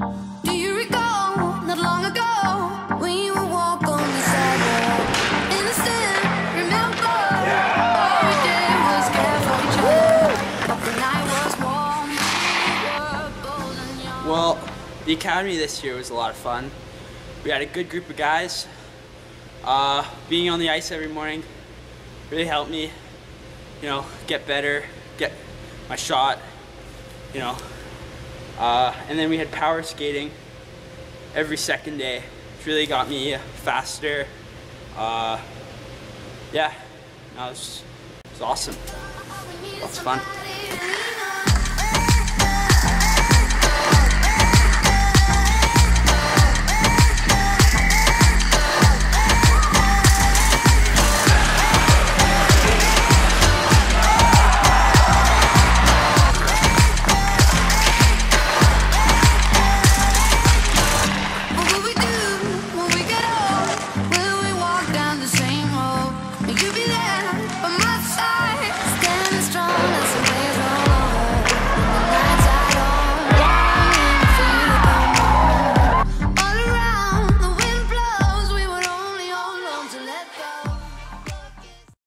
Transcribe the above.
Do you recall not long ago when you would walk on the sidewalk? Innocent, remember all we did was care for each other. The night was warm, we were bold and young. Well, the academy this year was a lot of fun. We had a good group of guys. Being on the ice every morning really helped me, you know, get better, get my shot, you know. And then we had power skating every second day, which really got me faster. Yeah, no, it was awesome. It was fun.